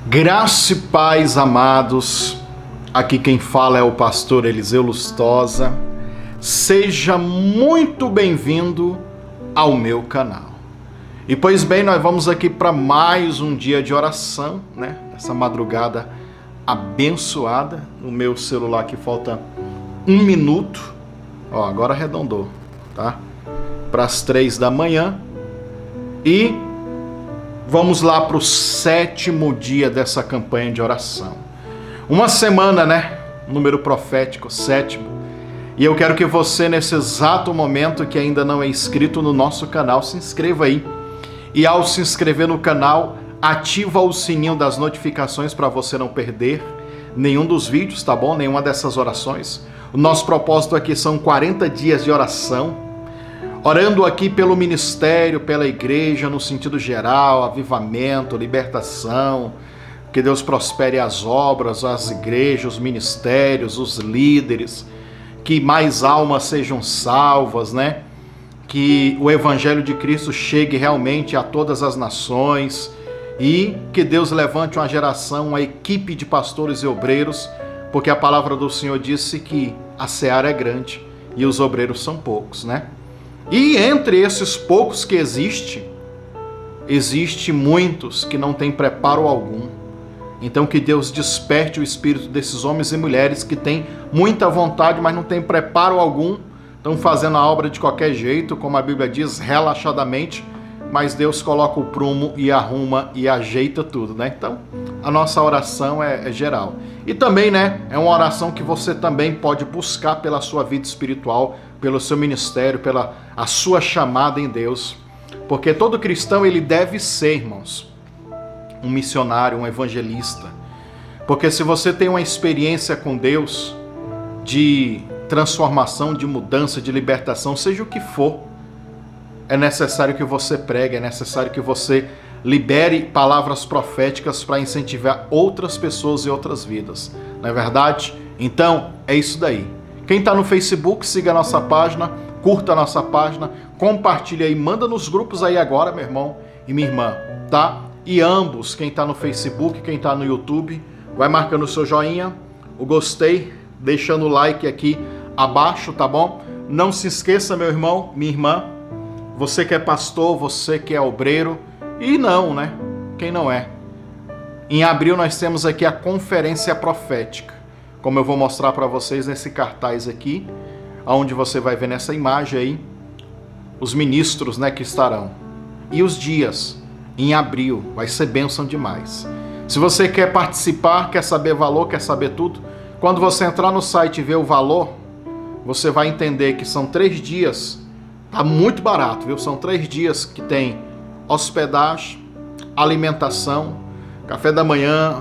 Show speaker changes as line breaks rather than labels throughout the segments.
Graça e paz, amados. Aqui quem fala é o pastor Eliseu Lustosa. Seja muito bem-vindo ao meu canal. E pois bem, nós vamos aqui para mais um dia de oração, né? Essa madrugada abençoada. No meu celular aqui falta 1 minuto. Ó, agora arredondou, tá? Para as 3 da manhã. E vamos lá para o 7º dia dessa campanha de oração. Uma semana, né? Número profético, 7º. E eu quero que você, nesse exato momento que ainda não é inscrito no nosso canal, se inscreva aí. E ao se inscrever no canal, ativa o sininho das notificações para você não perder nenhum dos vídeos, tá bom? Nenhuma dessas orações. O nosso propósito aqui são 40 dias de oração. Orando aqui pelo ministério, pela igreja, no sentido geral, avivamento, libertação, que Deus prospere as obras, as igrejas, os ministérios, os líderes, que mais almas sejam salvas, né? Que o Evangelho de Cristo chegue realmente a todas as nações e que Deus levante uma geração, uma equipe de pastores e obreiros, porque a palavra do Senhor disse que a seara é grande e os obreiros são poucos, né? E entre esses poucos que existe muitos que não têm preparo algum. Então que Deus desperte o espírito desses homens e mulheres que têm muita vontade, mas não têm preparo algum. Estão fazendo a obra de qualquer jeito, como a Bíblia diz, relaxadamente, mas Deus coloca o prumo e arruma e ajeita tudo, né? Então, a nossa oração é geral. E também, né, é uma oração que você também pode buscar pela sua vida espiritual, pelo seu ministério, pela a sua chamada em Deus. Porque todo cristão, ele deve ser, irmãos, um missionário, um evangelista. Porque se você tem uma experiência com Deus de transformação, de mudança, de libertação, seja o que for, é necessário que você pregue, é necessário que você libere palavras proféticas para incentivar outras pessoas e outras vidas. Não é verdade? Então, é isso daí. Quem está no Facebook, siga a nossa página, curta a nossa página, compartilha aí, manda nos grupos aí agora, meu irmão e minha irmã, tá? E ambos, quem está no Facebook, quem está no YouTube, vai marcando o seu joinha, o gostei, deixando o like aqui abaixo, tá bom? Não se esqueça, meu irmão, minha irmã, você que é pastor, você que é obreiro, e não, né? Quem não é? Em abril nós temos aqui a conferência profética, como eu vou mostrar para vocês nesse cartaz aqui, onde você vai ver nessa imagem aí, os ministros, né, que estarão. E os dias, em abril, vai ser bênção demais. Se você quer participar, quer saber valor, quer saber tudo, quando você entrar no site e ver o valor, você vai entender que são 3 dias, tá muito barato, viu? São 3 dias que tem hospedagem, alimentação, café da manhã,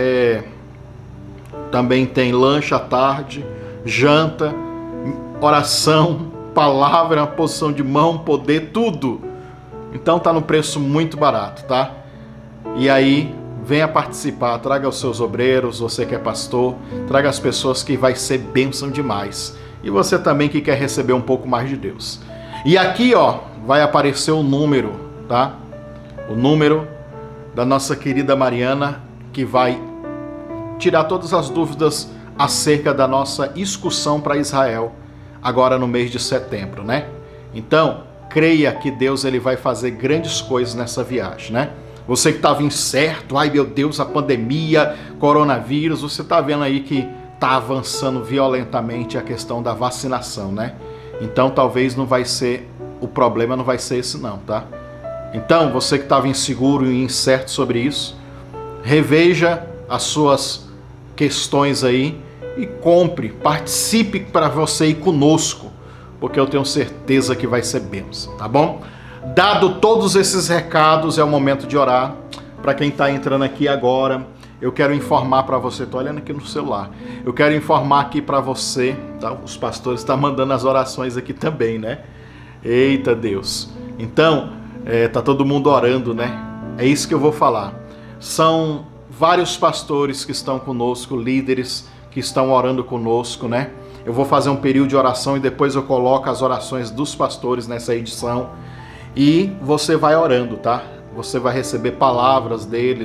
também tem lanche à tarde, janta, oração, palavra, posição de mão, poder, tudo. Então tá no preço muito barato, tá? E aí, venha participar, traga os seus obreiros, você que é pastor, traga as pessoas que vai ser bênção demais. E você também que quer receber um pouco mais de Deus. E aqui, ó, vai aparecer o número, tá? O número da nossa querida Mariana, que vai tirar todas as dúvidas acerca da nossa excursão para Israel, agora no mês de setembro, né? Então, creia que Deus ele vai fazer grandes coisas nessa viagem, né? Você que estava incerto, ai meu Deus, a pandemia, coronavírus, você está vendo aí que está avançando violentamente a questão da vacinação, né? Então, talvez não vai ser, o problema não vai ser esse não, tá? Então, você que estava inseguro e incerto sobre isso, reveja as suas questões aí e compre, participe para você ir conosco, porque eu tenho certeza que vai ser bênção, tá bom? Dado todos esses recados, é o momento de orar. Para quem está entrando aqui agora, eu quero informar para você, tô olhando aqui no celular, eu quero informar aqui para você, tá? Os pastores estão mandando as orações aqui também, né? Eita Deus! Então, tá todo mundo orando, né? É isso que eu vou falar. São vários pastores que estão conosco, líderes que estão orando conosco, né? Eu vou fazer um período de oração e depois eu coloco as orações dos pastores nessa edição. E você vai orando, tá? Você vai receber palavras deles,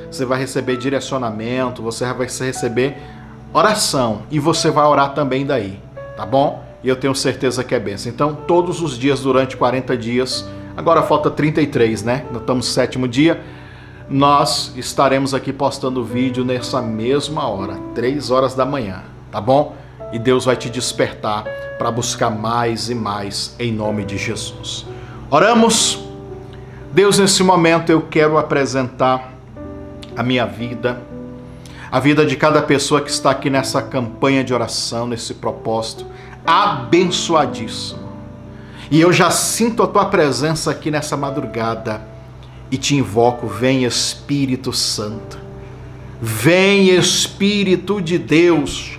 você vai receber direcionamento, você vai receber oração e você vai orar também daí, tá bom? E eu tenho certeza que é bênção. Então, todos os dias durante 40 dias, agora falta 33, né? Nós estamos no 7º dia, nós estaremos aqui postando vídeo nessa mesma hora, 3 horas da manhã, tá bom? E Deus vai te despertar para buscar mais e mais em nome de Jesus. Oramos. Deus, nesse momento eu quero apresentar a minha vida, a vida de cada pessoa que está aqui nessa campanha de oração, nesse propósito abençoadíssimo. E eu já sinto a tua presença aqui nessa madrugada e te invoco, vem Espírito Santo. Vem Espírito de Deus,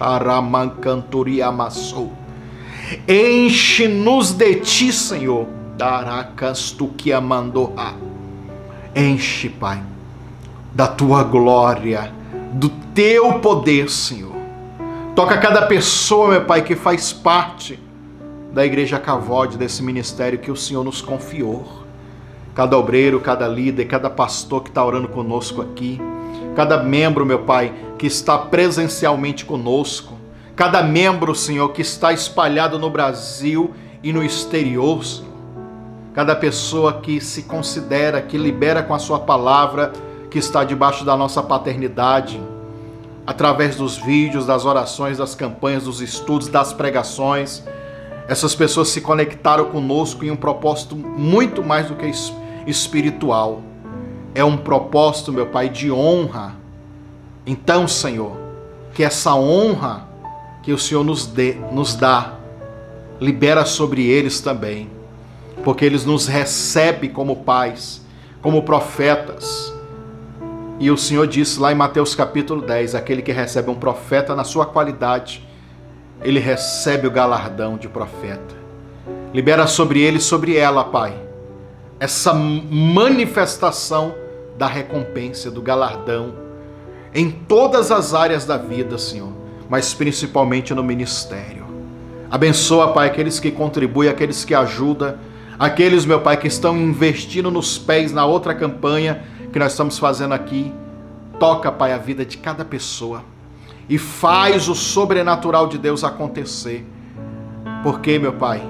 enche-nos de ti, Senhor. Enche, Pai, da tua glória, do teu poder, Senhor. Toca cada pessoa, meu Pai, que faz parte da Igreja Cavode, desse ministério que o Senhor nos confiou. Cada obreiro, cada líder, cada pastor que está orando conosco aqui, cada membro, meu Pai, que está presencialmente conosco, cada membro, Senhor, que está espalhado no Brasil e no exterior, Senhor. Cada pessoa que se considera, que libera com a sua palavra, que está debaixo da nossa paternidade, através dos vídeos, das orações, das campanhas, dos estudos, das pregações. Essas pessoas se conectaram conosco em um propósito muito mais do que espiritual. É um propósito, meu Pai, de honra. Então, Senhor, que essa honra que o Senhor nos dá, libera sobre eles também, porque eles nos recebem como pais, como profetas. E o Senhor disse lá em Mateus capítulo 10, aquele que recebe um profeta na sua qualidade, ele recebe o galardão de profeta. Libera sobre ele e sobre ela, Pai, essa manifestação da recompensa, do galardão, em todas as áreas da vida, Senhor, mas principalmente no ministério. Abençoa, Pai, aqueles que contribuem, aqueles que ajudam, aqueles, meu Pai, que estão investindo nos pés na outra campanha que nós estamos fazendo aqui. Toca, Pai, a vida de cada pessoa e faz o sobrenatural de Deus acontecer. Porque, meu Pai,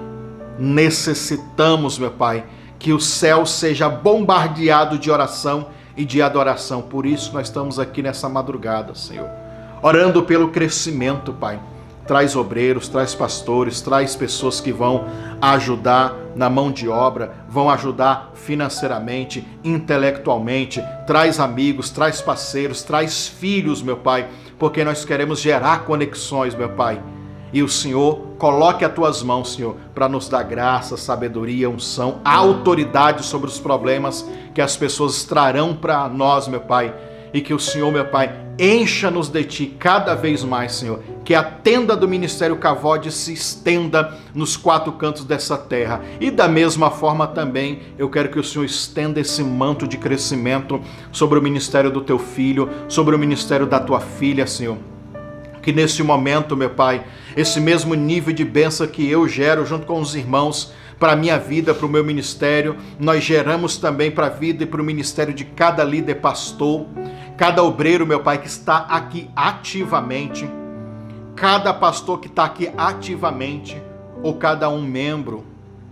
necessitamos, meu Pai, que o céu seja bombardeado de oração e de adoração. Por isso nós estamos aqui nessa madrugada, Senhor, orando pelo crescimento, Pai. Traz obreiros, traz pastores, traz pessoas que vão ajudar na mão de obra, vão ajudar financeiramente, intelectualmente. Traz amigos, traz parceiros, traz filhos, meu Pai, porque nós queremos gerar conexões, meu Pai. E o Senhor, coloque as tuas mãos, Senhor, para nos dar graça, sabedoria, unção, autoridade sobre os problemas que as pessoas trarão para nós, meu Pai. E que o Senhor, meu Pai, encha-nos de Ti cada vez mais, Senhor. Que a tenda do Ministério Cavode se estenda nos 4 cantos dessa terra. E da mesma forma também, eu quero que o Senhor estenda esse manto de crescimento sobre o ministério do Teu Filho, sobre o ministério da Tua Filha, Senhor. Que nesse momento, meu Pai, esse mesmo nível de bênção que eu gero junto com os irmãos, para a minha vida, para o meu ministério, nós geramos também para a vida e para o ministério de cada líder pastor, cada obreiro, meu Pai, que está aqui ativamente, cada pastor que está aqui ativamente, ou cada um membro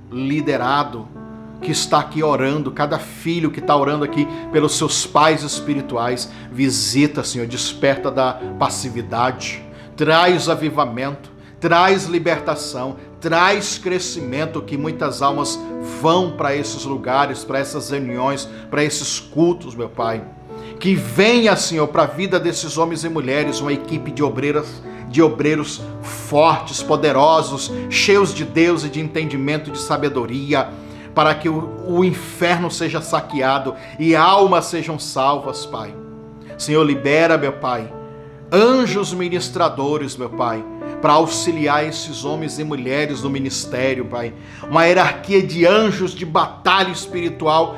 liderado que está aqui orando, cada filho que está orando aqui pelos seus pais espirituais. Visita, Senhor, desperta da passividade, traz avivamento, traz libertação, traz crescimento, que muitas almas vão para esses lugares, para essas reuniões, para esses cultos, meu Pai. Que venha, Senhor, para a vida desses homens e mulheres, uma equipe de obreiros fortes, poderosos, cheios de Deus e de entendimento, de sabedoria, para que o inferno seja saqueado e almas sejam salvas, Pai. Senhor, libera, meu Pai, anjos ministradores, meu Pai, para auxiliar esses homens e mulheres no ministério, Pai. Uma hierarquia de anjos de batalha espiritual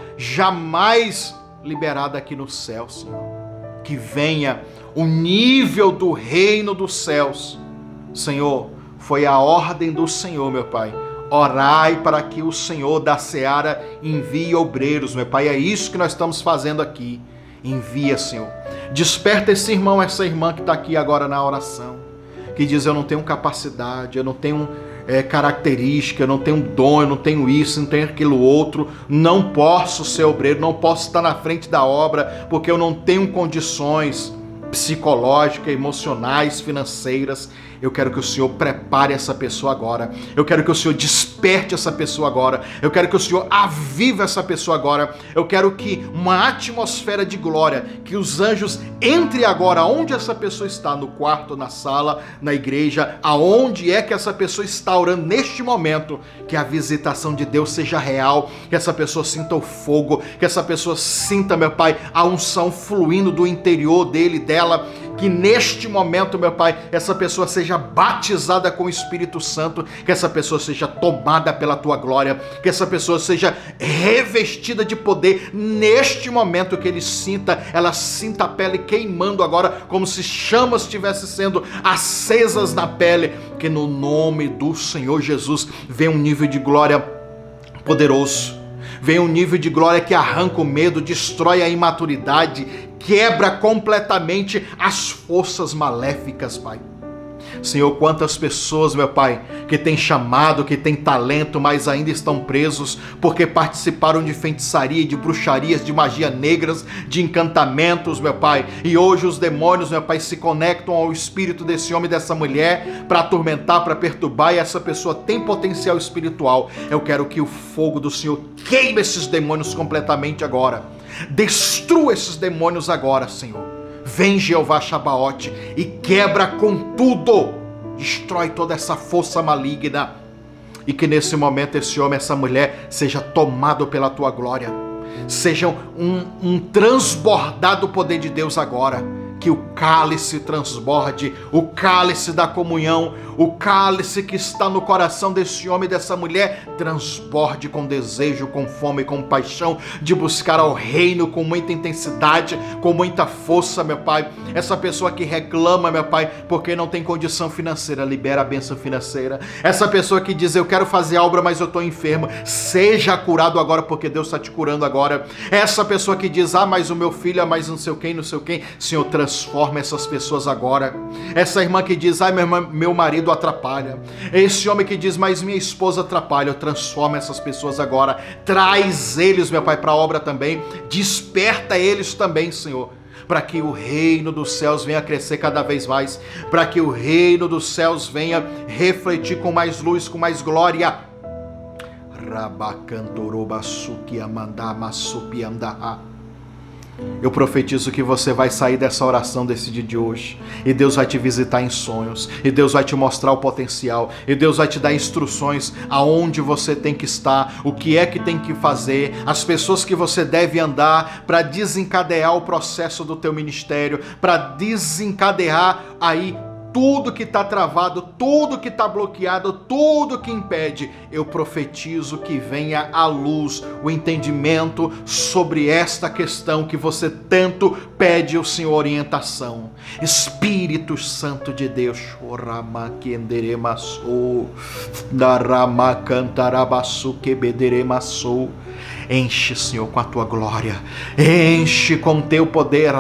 jamais liberada aqui no céu, Senhor. Que venha o nível do reino dos céus. Senhor, foi a ordem do Senhor, meu Pai. Orai para que o Senhor da seara envie obreiros, meu Pai. É isso que nós estamos fazendo aqui. Envia, Senhor. Desperta esse irmão, essa irmã que está aqui agora na oração, que diz: eu não tenho capacidade, eu não tenho característica, eu não tenho dom, eu não tenho isso, não tenho aquilo outro, não posso ser obreiro, não posso estar na frente da obra, porque eu não tenho condições psicológicas, emocionais, financeiras. Eu quero que o Senhor prepare essa pessoa agora. Eu quero que o Senhor desperte essa pessoa agora. Eu quero que o Senhor avive essa pessoa agora. Eu quero que uma atmosfera de glória, que os anjos entrem agora onde essa pessoa está, no quarto, na sala, na igreja, aonde é que essa pessoa está orando neste momento, que a visitação de Deus seja real, que essa pessoa sinta o fogo, que essa pessoa sinta, meu Pai, a unção fluindo do interior dele, dela, que neste momento, meu Pai, essa pessoa seja batizada com o Espírito Santo, que essa pessoa seja tomada pela Tua glória, que essa pessoa seja revestida de poder neste momento, que ela sinta a pele queimando agora, como se chamas estivessem sendo acesas na pele, que no nome do Senhor Jesus venha um nível de glória poderoso, venha um nível de glória que arranca o medo, destrói a imaturidade, quebra completamente as forças maléficas, Pai. Senhor, quantas pessoas, meu Pai, que têm chamado, que têm talento, mas ainda estão presos porque participaram de feitiçaria, de bruxarias, de magia negras, de encantamentos, meu Pai. E hoje os demônios, meu Pai, se conectam ao espírito desse homem e dessa mulher para atormentar, para perturbar, e essa pessoa tem potencial espiritual. Eu quero que o fogo do Senhor queime esses demônios completamente agora. Destrua esses demônios agora, Senhor. Vem, Jeová Shabaoth, e quebra com tudo, destrói toda essa força maligna, e que nesse momento esse homem, essa mulher seja tomado pela Tua glória, seja um transbordado poder de Deus agora, que o cálice transborde, o cálice da comunhão, o cálice que está no coração desse homem e dessa mulher, transborde com desejo, com fome, com paixão, de buscar ao reino com muita intensidade, com muita força, meu Pai. Essa pessoa que reclama, meu Pai, porque não tem condição financeira, libera a bênção financeira. Essa pessoa que diz: eu quero fazer a obra, mas eu estou enfermo, seja curado agora, porque Deus está te curando agora. Essa pessoa que diz: mas o meu filho é mais não sei quem, Senhor, transforma essas pessoas agora. Essa irmã que diz: meu marido atrapalha. Esse homem que diz: mas minha esposa atrapalha. Transforma essas pessoas agora. Traz eles, meu Pai, para a obra também. Desperta eles também, Senhor, para que o reino dos céus venha crescer cada vez mais, para que o reino dos céus venha refletir com mais luz, com mais glória. Eu profetizo que você vai sair dessa oração desse dia de hoje, e Deus vai te visitar em sonhos, e Deus vai te mostrar o potencial, e Deus vai te dar instruções aonde você tem que estar, o que é que tem que fazer, as pessoas que você deve andar para desencadear o processo do teu ministério, para desencadear aí tudo que está travado, tudo que está bloqueado, tudo que impede. Eu profetizo que venha à luz o entendimento sobre esta questão que você tanto pede ao Senhor orientação. Espírito Santo de Deus, enche, Senhor, com a Tua glória, enche com Teu poder,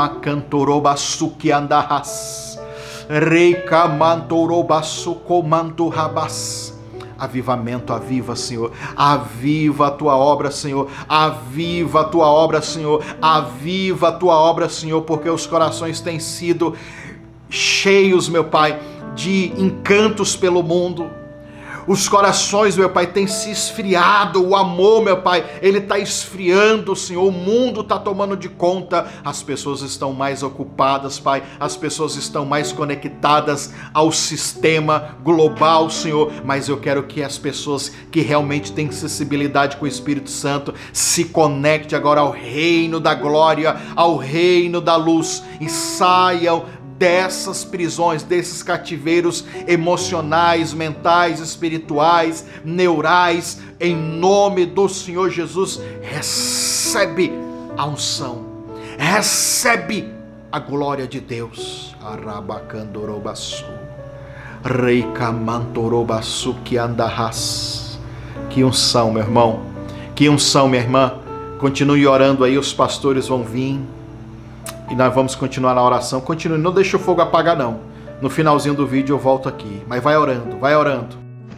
avivamento, aviva, Senhor, aviva a Tua obra, Senhor, aviva a Tua obra, Senhor, aviva a Tua obra, Senhor, porque os corações têm sido cheios, meu Pai, de encantos pelo mundo. Os corações, meu Pai, têm se esfriado. O amor, meu Pai, ele está esfriando, Senhor. O mundo está tomando de conta. As pessoas estão mais ocupadas, Pai. As pessoas estão mais conectadas ao sistema global, Senhor. Mas eu quero que as pessoas que realmente têm sensibilidade com o Espírito Santo se conectem agora ao reino da glória, ao reino da luz, e saiam dessas prisões, desses cativeiros emocionais, mentais, espirituais, neurais. Em nome do Senhor Jesus, recebe a unção, recebe a glória de Deus. Que unção, meu irmão, que unção, minha irmã. Continue orando aí, os pastores vão vir. e nós vamos continuar na oração. Continue, não deixe o fogo apagar não. No finalzinho do vídeo eu volto aqui, mas vai orando, vai orando.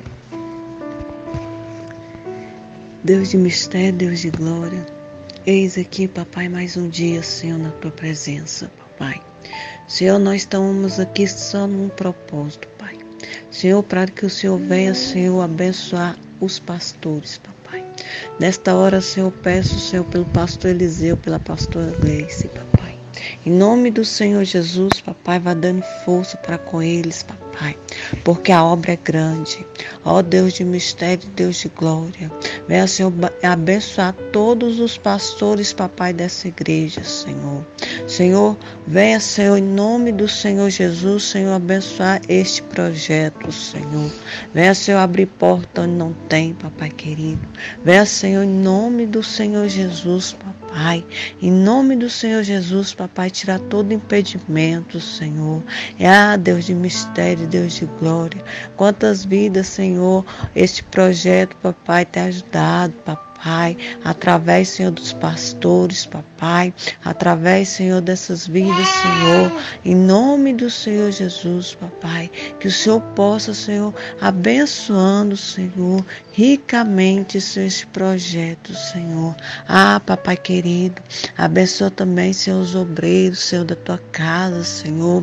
Deus de mistério, Deus de glória, eis aqui, papai, mais um dia, Senhor, na tua presença, papai. Senhor, nós estamos aqui só num propósito, Pai. Senhor, para que o Senhor venha, Senhor, abençoar os pastores, papai. Nesta hora, Senhor, peço, Senhor, pelo pastor Eliseu, pela pastora Gleice, papai. Em nome do Senhor Jesus, papai, vá dando força para com eles, papai, porque a obra é grande. Ó Deus de mistério, Deus de glória, venha, Senhor, abençoar todos os pastores, papai, dessa igreja, Senhor. Senhor, venha, Senhor, em nome do Senhor Jesus, Senhor, abençoar este projeto, Senhor. Venha, Senhor, abrir porta onde não tem, papai querido. Venha, Senhor, em nome do Senhor Jesus, papai. Em nome do Senhor Jesus, papai, tirar todo impedimento, Senhor. Deus de mistério, Deus de glória. Quantas vidas, Senhor, este projeto, papai, tem ajudado, papai, através, Senhor, dos pastores, papai, através, Senhor, dessas vidas, Senhor, em nome do Senhor Jesus, papai, que o Senhor possa, Senhor, abençoando, Senhor, ricamente, Senhor, este projeto, Senhor. Papai querido, abençoa também, Senhor, os obreiros, Senhor, da tua casa, Senhor.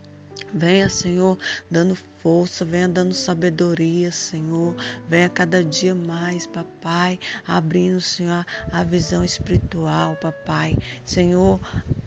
Venha, Senhor, dando força, venha dando sabedoria, Senhor. Venha cada dia mais, papai, abrindo, Senhor, a visão espiritual, papai. Senhor,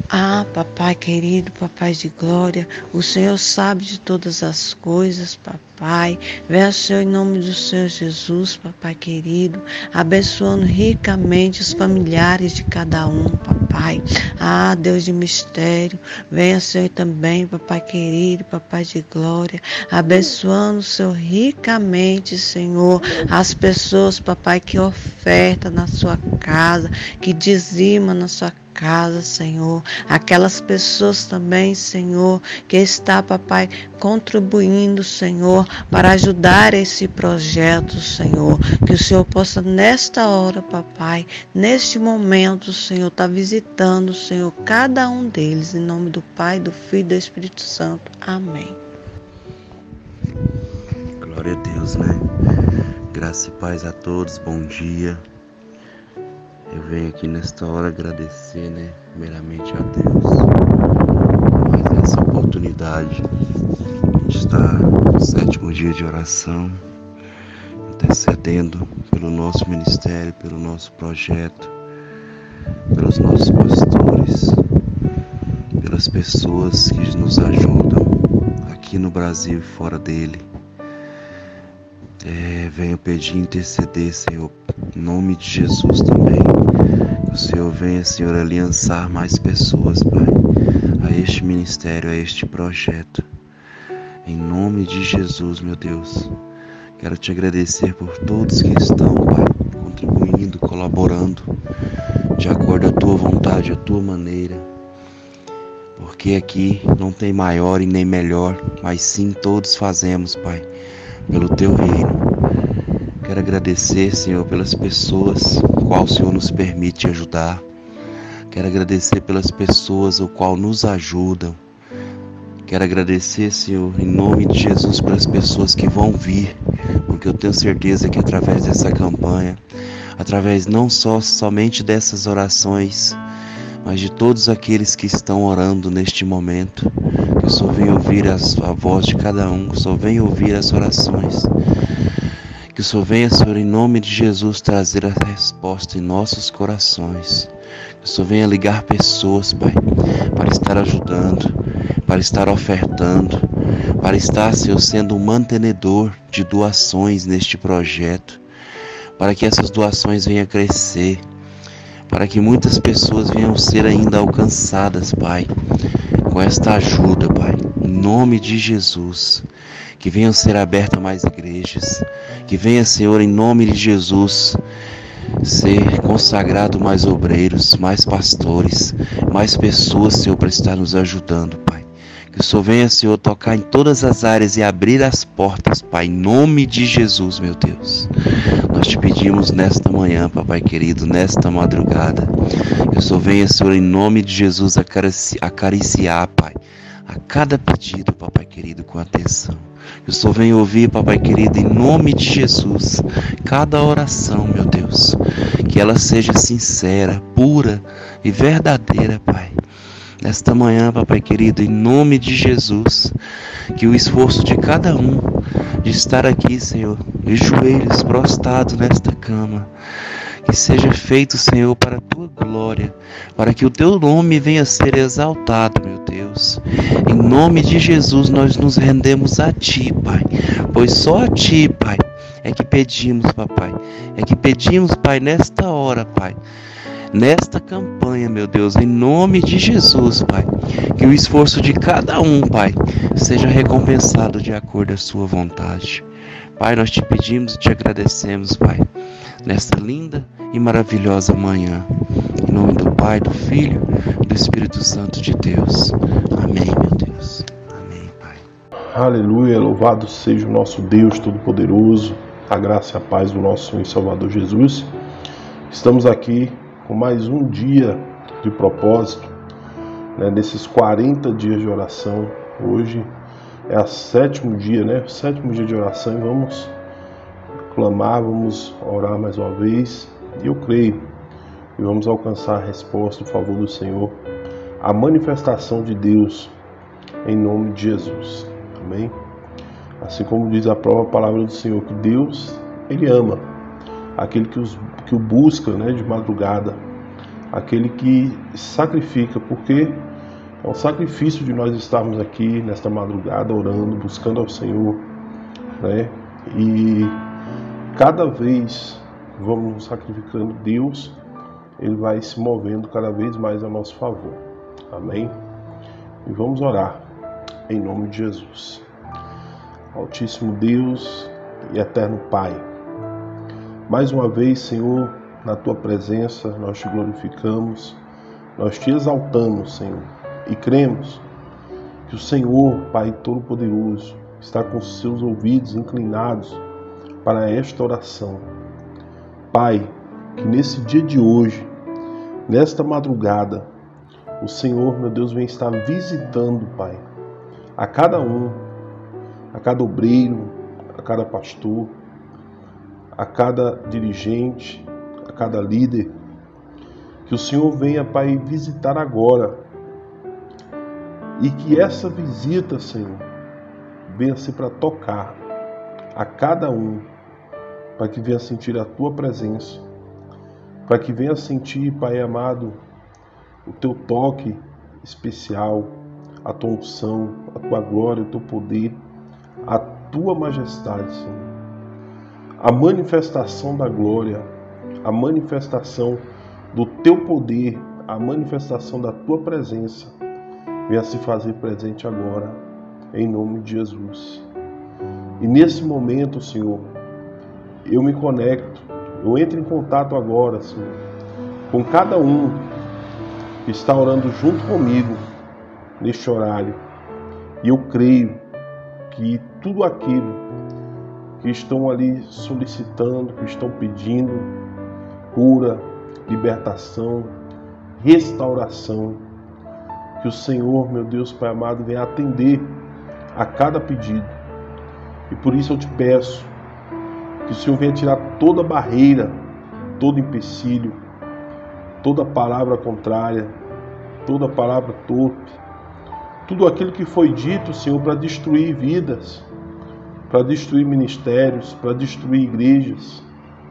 papai querido, papai de glória, o Senhor sabe de todas as coisas, papai. Venha, Senhor, em nome do Senhor Jesus, papai querido, abençoando ricamente os familiares de cada um, papai. Deus de mistério, venha, Senhor, também, papai querido, papai de glória, abençoando, Senhor, ricamente, Senhor, as pessoas, papai, que ofertam na sua casa, que dizimam na sua casa, Senhor. Aquelas pessoas também, Senhor, que está, papai, contribuindo, Senhor, para ajudar esse projeto, Senhor. Que o Senhor possa, nesta hora, papai, neste momento, Senhor, estar visitando, Senhor, cada um deles, em nome do Pai, do Filho e do Espírito Santo. Amém.
Glória a Deus, né? Graça e paz a todos, bom dia. Eu venho aqui nesta hora agradecer, né, primeiramente a Deus, mais essa oportunidade de estar no 7º dia de oração, intercedendo pelo nosso ministério, pelo nosso projeto, pelos nossos pastores, pelas pessoas que nos ajudam aqui no Brasil e fora dele. Venho pedir, interceder, Senhor, em nome de Jesus também. Que o Senhor venha, Senhor, aliançar mais pessoas, Pai, a este ministério, a este projeto. Em nome de Jesus, meu Deus. Quero te agradecer por todos que estão, Pai, contribuindo, colaborando, de acordo à tua vontade, à tua maneira. Porque aqui não tem maior e nem melhor, mas sim todos fazemos, Pai, pelo teu reino. Quero agradecer, Senhor, pelas pessoas qual o Senhor nos permite ajudar. Quero agradecer pelas pessoas o qual nos ajudam. Quero agradecer, Senhor, em nome de Jesus, pelas pessoas que vão vir, porque eu tenho certeza que através dessa campanha, através não somente dessas orações, mas de todos aqueles que estão orando neste momento, que o Senhor venha ouvir a voz de cada um, que o Senhor venha ouvir as orações, que o Senhor venha, Senhor, em nome de Jesus, trazer a resposta em nossos corações, que o Senhor venha ligar pessoas, Pai, para estar ajudando, para estar ofertando, para estar, Senhor, sendo um mantenedor de doações neste projeto, para que essas doações venham crescer, para que muitas pessoas venham ser ainda alcançadas, Pai, com esta ajuda, Pai, em nome de Jesus. Que venham ser abertas mais igrejas, que venha, Senhor, em nome de Jesus, ser consagrado mais obreiros, mais pastores, mais pessoas, Senhor, para estar nos ajudando, Pai. Que o Senhor venha, Senhor, tocar em todas as áreas e abrir as portas, Pai, em nome de Jesus, meu Deus. Nós te pedimos nesta manhã, Papai querido, nesta madrugada, que o Senhor venha, Senhor, em nome de Jesus, acariciar, Pai, a cada pedido, Papai querido, com atenção. Que o Senhor venha ouvir, Papai querido, em nome de Jesus, cada oração, meu Deus, que ela seja sincera, pura e verdadeira, Pai. Nesta manhã, Papai querido, em nome de Jesus, que o esforço de cada um de estar aqui, Senhor, de joelhos prostrados nesta cama, que seja feito, Senhor, para a Tua glória, para que o Teu nome venha a ser exaltado, meu Deus. Em nome de Jesus, nós nos rendemos a Ti, Pai, pois só a Ti, Pai, é que pedimos, Papai, é que pedimos, Pai, nesta hora, Pai, nesta campanha, meu Deus, em nome de Jesus, Pai, que o esforço de cada um, Pai, seja recompensado de acordo à Sua vontade. Pai, nós te pedimos e te agradecemos, Pai, nesta linda e maravilhosa manhã. Em nome do Pai, do Filho e do Espírito Santo de Deus. Amém, meu Deus. Amém, Pai.
Aleluia, louvado seja o nosso Deus Todo-Poderoso, a graça e a paz do nosso Senhor e Salvador Jesus. Estamos aqui com mais um dia de propósito, nesses 40 dias de oração. Hoje é o sétimo dia, sétimo dia de oração, e vamos clamar, vamos orar mais uma vez, e eu creio que vamos alcançar a resposta, o favor do Senhor, a manifestação de Deus em nome de Jesus. Amém? Assim como diz a própria palavra do Senhor, que Deus, Ele ama aquele que o busca, de madrugada, aquele que sacrifica, porque é um sacrifício de nós estarmos aqui nesta madrugada orando, buscando ao Senhor, e cada vez que vamos nos sacrificando, Deus, Ele vai se movendo cada vez mais a nosso favor. Amém? E vamos orar em nome de Jesus. Altíssimo Deus e eterno Pai, mais uma vez, Senhor, na Tua presença, nós Te glorificamos, nós Te exaltamos, Senhor, e cremos que o Senhor, Pai Todo-Poderoso, está com os seus ouvidos inclinados para esta oração. Pai, que nesse dia de hoje, nesta madrugada, o Senhor, meu Deus, vem estar visitando, Pai, a cada um, a cada obreiro, a cada pastor, a cada dirigente, a cada líder, que o Senhor venha, Pai, visitar agora, e que essa visita, Senhor, venha ser para tocar a cada um, para que venha sentir a Tua presença, para que venha sentir, Pai amado, o Teu toque especial, a Tua unção, a Tua glória, o Teu poder, a Tua majestade, Senhor. A manifestação da glória, a manifestação do Teu poder, a manifestação da Tua presença, venha se fazer presente agora, em nome de Jesus. E nesse momento, Senhor, eu me conecto, eu entro em contato agora, Senhor, com cada um que está orando junto comigo neste horário. E eu creio que tudo aquilo que estão ali solicitando, que estão pedindo cura, libertação, restauração, que o Senhor, meu Deus, Pai amado, venha atender a cada pedido. E por isso eu te peço que o Senhor venha tirar toda barreira, todo empecilho, toda palavra contrária, toda palavra torpe, tudo aquilo que foi dito, Senhor, para destruir vidas, para destruir ministérios, para destruir igrejas.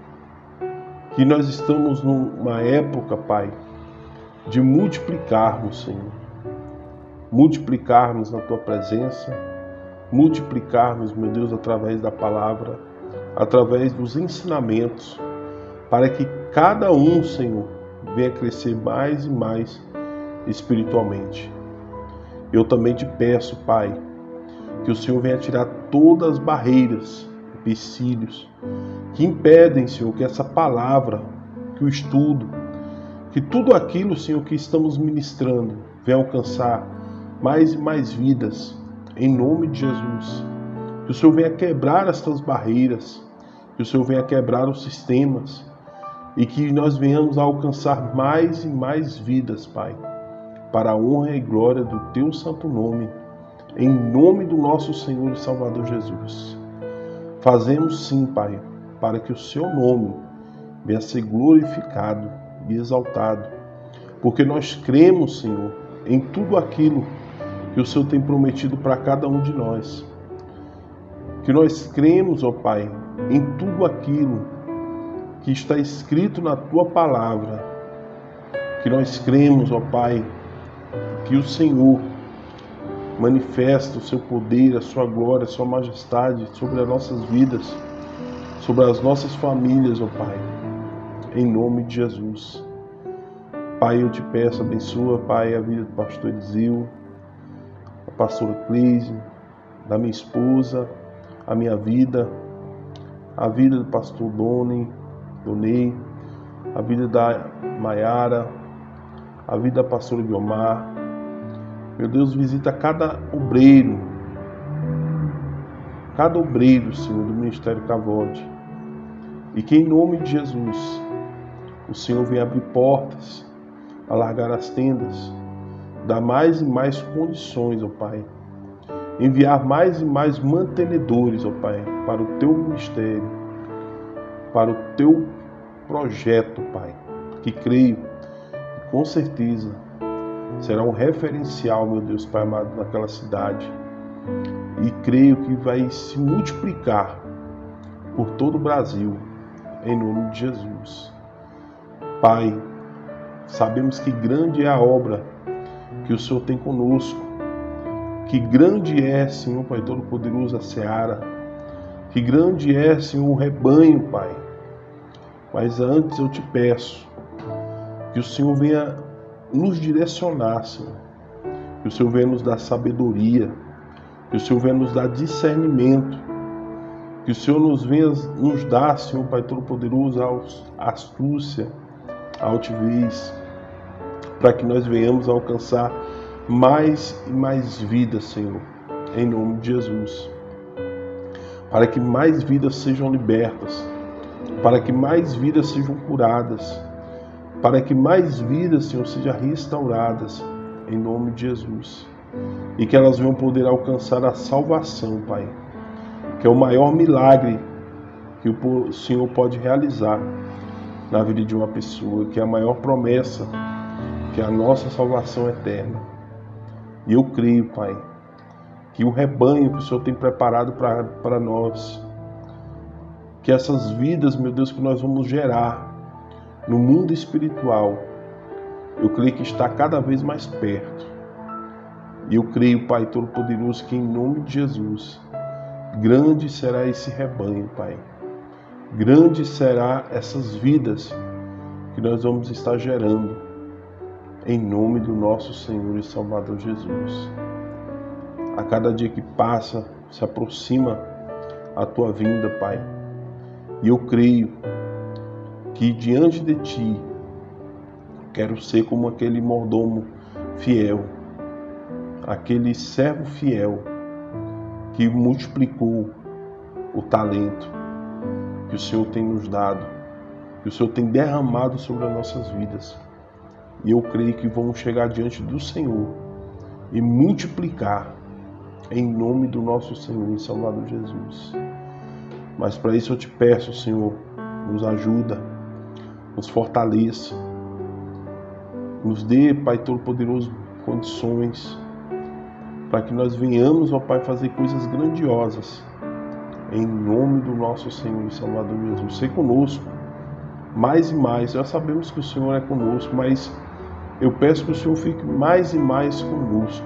Que nós estamos numa época, Pai, de multiplicarmos, Senhor. Multiplicarmos na Tua presença, multiplicarmos, meu Deus, através da palavra, através dos ensinamentos, para que cada um, Senhor, venha crescer mais e mais espiritualmente. Eu também te peço, Pai, que o Senhor venha tirar todas as barreiras, empecilhos, que impedem, Senhor, que essa palavra, que o estudo, que tudo aquilo, Senhor, que estamos ministrando, venha alcançar mais e mais vidas, em nome de Jesus. Que o Senhor venha quebrar estas barreiras, que que o Senhor venha quebrar os sistemas e que nós venhamos a alcançar mais e mais vidas, Pai, para a honra e glória do Teu santo nome, em nome do nosso Senhor e Salvador Jesus. Fazemos sim, Pai, para que o Seu nome venha ser glorificado e exaltado, porque nós cremos, Senhor, em tudo aquilo que o Senhor tem prometido para cada um de nós. Que nós cremos, ó Pai, em tudo aquilo que está escrito na Tua palavra. Que nós cremos, ó Pai, que o Senhor manifesta o Seu poder, a Sua glória, a Sua majestade sobre as nossas vidas, sobre as nossas famílias, ó Pai, em nome de Jesus. Pai, eu te peço, abençoa, Pai, a vida do pastor Eliseu, a pastora Cleise, da minha esposa, a minha vida, a vida do pastor Donei, a vida da Maiara, a vida da pastora Guiomar. Meu Deus, visita cada obreiro, Senhor, do Ministério Cavode. E que em nome de Jesus, o Senhor venha abrir portas, alargar as tendas, dar mais e mais condições, ó Pai. Enviar mais e mais mantenedores, ó Pai, para o Teu ministério, para o Teu projeto, Pai, que creio que com certeza será um referencial, meu Deus, Pai amado, naquela cidade. E creio que vai se multiplicar por todo o Brasil, em nome de Jesus. Pai, sabemos que grande é a obra que o Senhor tem conosco, que grande é, Senhor, Pai Todo-Poderoso, a seara, que grande é, Senhor, o rebanho, Pai. Mas antes eu te peço que o Senhor venha nos direcionar, Senhor, que o Senhor venha nos dar sabedoria, que o Senhor venha nos dar discernimento, que o Senhor nos venha nos dar, Senhor, Pai Todo-Poderoso, a astúcia, a altivez, para que nós venhamos a alcançar mais e mais vidas, Senhor, em nome de Jesus. Para que mais vidas sejam libertas, para que mais vidas sejam curadas, para que mais vidas, Senhor, sejam restauradas, em nome de Jesus. E que elas venham poder alcançar a salvação, Pai, que é o maior milagre que o Senhor pode realizar na vida de uma pessoa, que é a maior promessa, que é a nossa salvação eterna. E eu creio, Pai, que o rebanho que o Senhor tem preparado para nós, que essas vidas, meu Deus, que nós vamos gerar no mundo espiritual, eu creio que está cada vez mais perto. E eu creio, Pai Todo-Poderoso, que em nome de Jesus, grande será esse rebanho, Pai. Grande será essas vidas que nós vamos estar gerando, em nome do nosso Senhor e Salvador Jesus. A cada dia que passa, se aproxima a Tua vinda, Pai. E eu creio que diante de Ti, quero ser como aquele mordomo fiel, aquele servo fiel que multiplicou o talento que o Senhor tem nos dado, que o Senhor tem derramado sobre as nossas vidas. E eu creio que vamos chegar diante do Senhor e multiplicar em nome do nosso Senhor e Salvador Jesus. Mas para isso eu te peço, Senhor, nos ajuda, nos fortaleça, nos dê, Pai Todo-Poderoso, condições para que nós venhamos, ó Pai, fazer coisas grandiosas em nome do nosso Senhor e Salvador Jesus. Ser conosco mais e mais. Já sabemos que o Senhor é conosco, mas eu peço que o Senhor fique mais e mais conosco.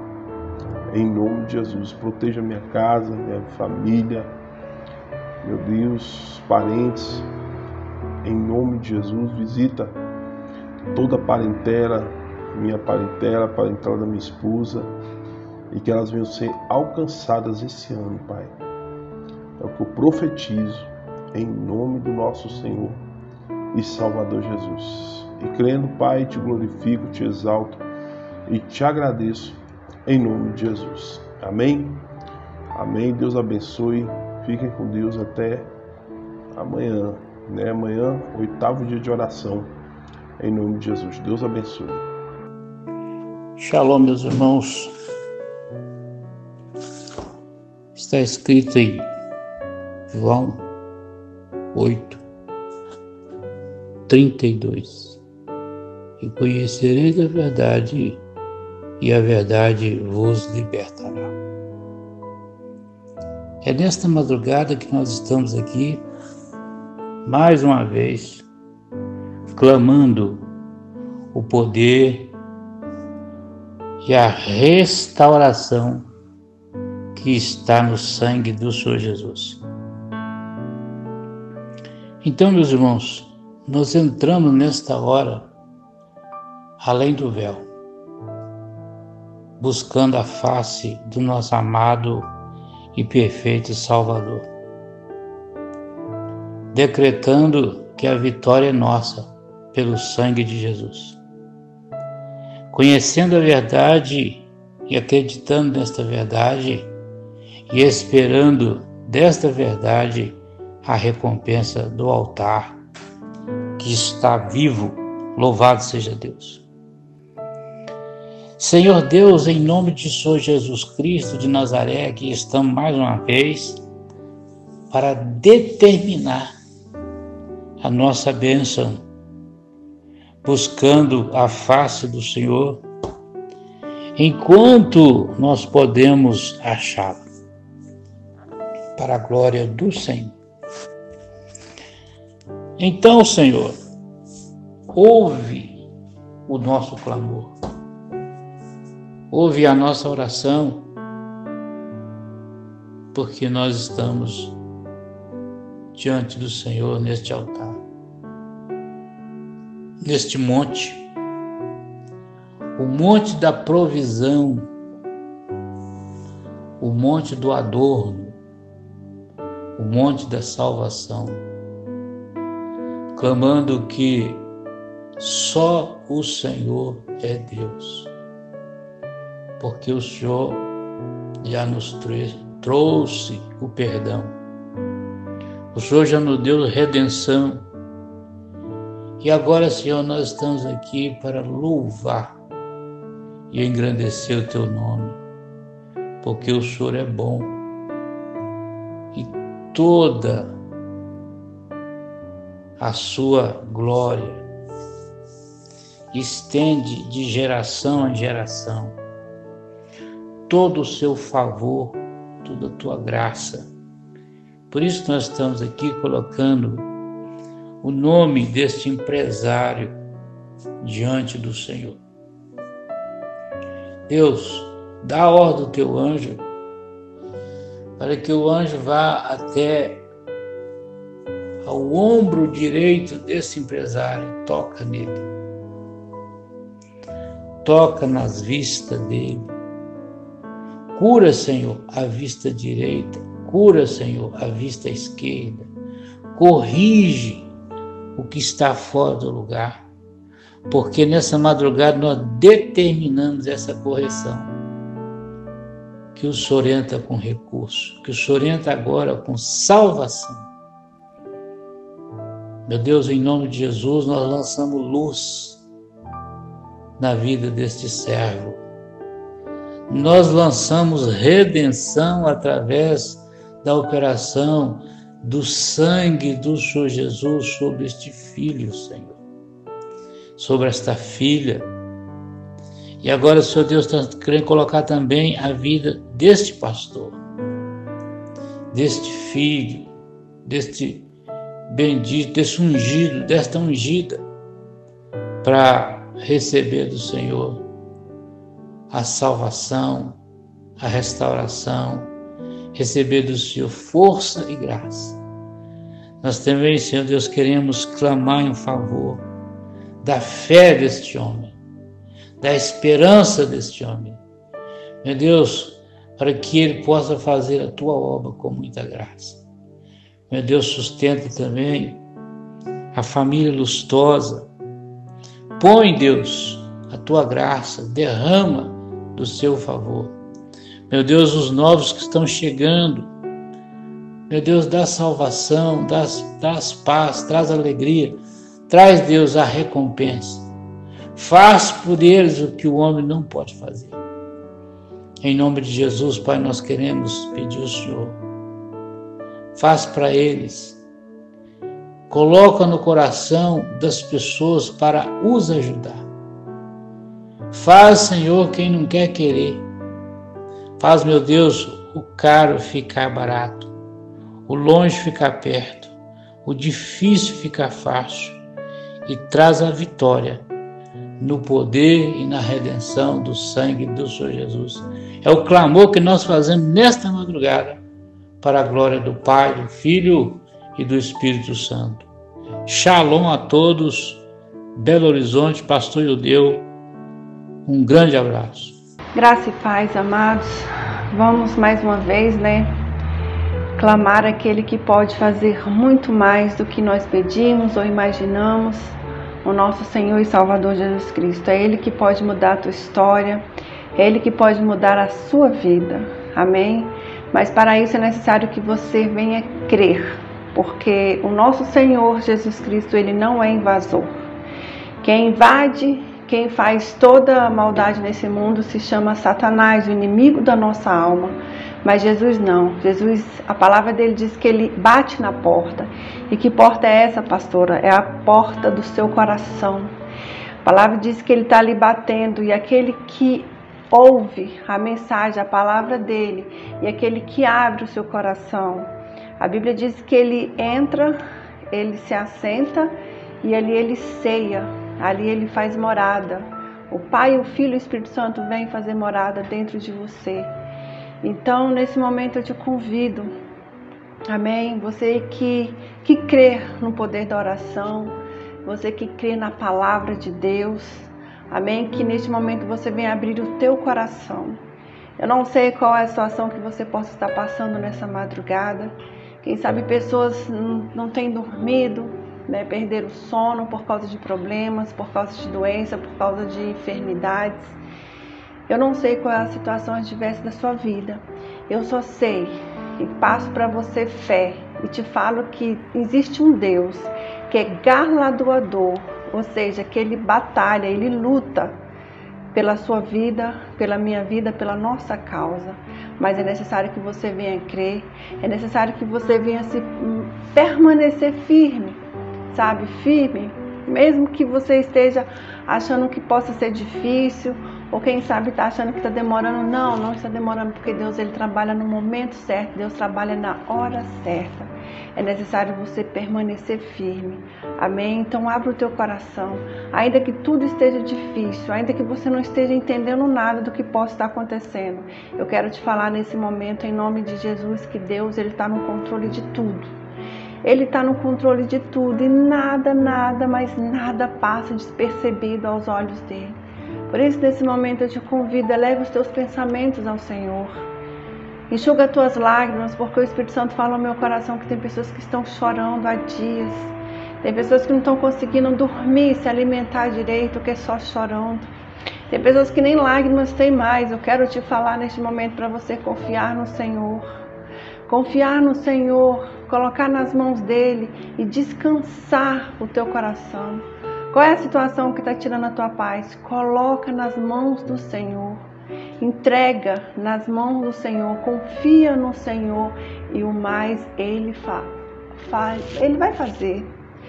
Em nome de Jesus, proteja minha casa, minha família, meu Deus, parentes. Em nome de Jesus, visita toda a parentela, minha parentela, a parentela da minha esposa, e que elas venham ser alcançadas esse ano, Pai. É o que eu profetizo em nome do nosso Senhor e Salvador Jesus. E crendo, Pai, te glorifico, te exalto e te agradeço em nome de Jesus. Amém? Amém. Deus abençoe. Fiquem com Deus até amanhã, né? Amanhã, 8º dia de oração, em nome de Jesus. Deus abençoe.
Shalom, meus irmãos. Está escrito em João 8:32: e conhecereis a verdade, e a verdade vos libertará. É nesta madrugada que nós estamos aqui, mais uma vez, clamando o poder e a restauração que está no sangue do Senhor Jesus. Então, meus irmãos, nós entramos nesta hora além do véu, buscando a face do nosso amado e perfeito Salvador, decretando que a vitória é nossa pelo sangue de Jesus. Conhecendo a verdade e acreditando nesta verdade e esperando desta verdade a recompensa do altar que está vivo, louvado seja Deus. Senhor Deus, em nome de Senhor Jesus Cristo de Nazaré, aqui estamos mais uma vez para determinar a nossa bênção, buscando a face do Senhor, enquanto nós podemos achá-lo, para a glória do Senhor. Então, Senhor, ouve o nosso clamor, ouve a nossa oração, porque nós estamos diante do Senhor neste altar, neste monte, o monte da provisão, o monte do adorno, o monte da salvação, clamando que só o Senhor é Deus, porque o Senhor já nos trouxe o perdão, o Senhor já nos deu redenção, e agora, Senhor, nós estamos aqui para louvar e engrandecer o Teu nome, porque o Senhor é bom, e toda a sua glória estende de geração em geração, todo o seu favor, toda a tua graça. Por isso nós estamos aqui colocando o nome deste empresário diante do Senhor. Deus, dá a ordem do teu anjo, para que o anjo vá até ao ombro direito desse empresário, toca nele, toca nas vistas dele, cura, Senhor, a vista direita, cura, Senhor, a vista esquerda, corrige o que está fora do lugar, porque nessa madrugada nós determinamos essa correção, que o Senhor entra com recurso, que o Senhor entra agora com salvação. Meu Deus, em nome de Jesus, nós lançamos luz na vida deste servo. Nós lançamos redenção através da operação do sangue do Senhor Jesus sobre este filho, Senhor, sobre esta filha. E agora, Senhor Deus, está querendo colocar também a vida deste pastor, deste filho, deste bendito, desse ungido, desta ungida, para receber do Senhor a salvação, a restauração, receber do Senhor força e graça. Nós também, Senhor Deus, queremos clamar em favor da fé deste homem, da esperança deste homem. Meu Deus, para que ele possa fazer a tua obra com muita graça. Meu Deus, sustenta também a família Lustosa. Põe, Deus, a tua graça, derrama do seu favor. Meu Deus, os novos que estão chegando Meu Deus, dá salvação, dá paz, traz alegria, traz, Deus, a recompensa. Faz por eles o que o homem não pode fazer. Em nome de Jesus, Pai, nós queremos pedir ao Senhor. Faz para eles. Coloca no coração das pessoas para os ajudar. Faz, Senhor, quem não quer querer. Faz, meu Deus, o caro ficar barato, o longe ficar perto, o difícil ficar fácil, e traz a vitória no poder e na redenção do sangue do Senhor Jesus. É o clamor que nós fazemos nesta madrugada, para a glória do Pai, do Filho e do Espírito Santo. Shalom a todos, Belo Horizonte, Pastor Judeu, um grande abraço.
Graça e paz, amados. Vamos mais uma vez, clamar aquele que pode fazer muito mais do que nós pedimos ou imaginamos, o nosso Senhor e Salvador Jesus Cristo. É Ele que pode mudar a tua história, é Ele que pode mudar a sua vida, amém? Mas para isso é necessário que você venha crer, porque o nosso Senhor Jesus Cristo, Ele não é invasor. Quem invade, quem faz toda a maldade nesse mundo se chama Satanás, o inimigo da nossa alma. Mas Jesus não. Jesus, a palavra dele diz que ele bate na porta. E que porta é essa, pastora? É a porta do seu coração. A palavra diz que ele está ali batendo, e aquele que ouve a mensagem, a palavra dele, e aquele que abre o seu coração, a Bíblia diz que ele entra, ele se assenta, e ali ele ceia, ali ele faz morada. O Pai, o Filho e o Espírito Santo vêm fazer morada dentro de você. Então, nesse momento eu te convido, amém? Você que crê no poder da oração, você que crê na palavra de Deus, amém? Que neste momento você venha abrir o teu coração. Eu não sei qual é a situação que você possa estar passando nessa madrugada. Quem sabe pessoas não têm dormido, perderam o sono por causa de problemas, por causa de doença, por causa de enfermidades. Eu não sei qual é a situação adversa da sua vida. Eu só sei e passo para você fé e te falo que existe um Deus que é galardoador, ou seja, que Ele batalha, Ele luta pela sua vida, pela minha vida, pela nossa causa. Mas é necessário que você venha crer, é necessário que você venha se permanecer firme, sabe? Firme, mesmo que você esteja achando que possa ser difícil, ou quem sabe está achando que está demorando. Não está demorando, porque Deus, Ele trabalha no momento certo, Deus trabalha na hora certa. É necessário você permanecer firme, amém? Então abra o teu coração, ainda que tudo esteja difícil, ainda que você não esteja entendendo nada do que possa estar acontecendo. Eu quero te falar nesse momento, em nome de Jesus, que Deus, Ele está no controle de tudo. Ele está no controle de tudo e nada, mas nada passa despercebido aos olhos dele. Por isso, nesse momento, eu te convido, eleva os teus pensamentos ao Senhor. Enxuga as tuas lágrimas, porque o Espírito Santo fala no meu coração que tem pessoas que estão chorando há dias. Tem pessoas que não estão conseguindo dormir, se alimentar direito, que é só chorando. Tem pessoas que nem lágrimas têm mais. Eu quero te falar neste momento para você confiar no Senhor. Confiar no Senhor, colocar nas mãos dEle e descansar o teu coração. Qual é a situação que está tirando a tua paz? Coloca nas mãos do Senhor. Entrega nas mãos do Senhor. Confia no Senhor e o mais Ele faz. Ele vai fazer.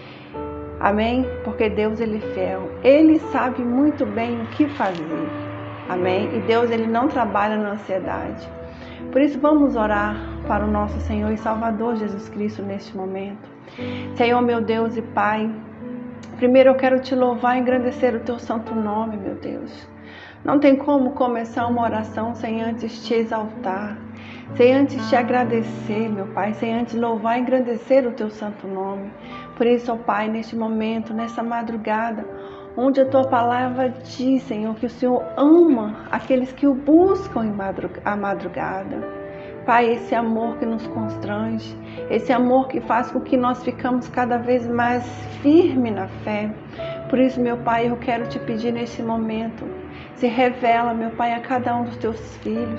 Amém? Porque Deus, Ele é fiel. Ele sabe muito bem o que fazer. Amém? E Deus, Ele não trabalha na ansiedade. Por isso, vamos orar para o nosso Senhor e Salvador Jesus Cristo neste momento. Senhor, meu Deus e Pai, primeiro eu quero te louvar e engrandecer o teu santo nome, meu Deus. Não tem como começar uma oração sem antes te exaltar, sem antes te agradecer, meu Pai, sem antes louvar e engrandecer o teu santo nome. Por isso, ó Pai, neste momento, nessa madrugada, onde a tua palavra diz, Senhor, que o Senhor ama aqueles que o buscam à madrugada. Pai, esse amor que nos constrange, esse amor que faz com que nós ficamos cada vez mais firmes na fé. Por isso, meu Pai, eu quero te pedir nesse momento, se revela, meu Pai, a cada um dos teus filhos.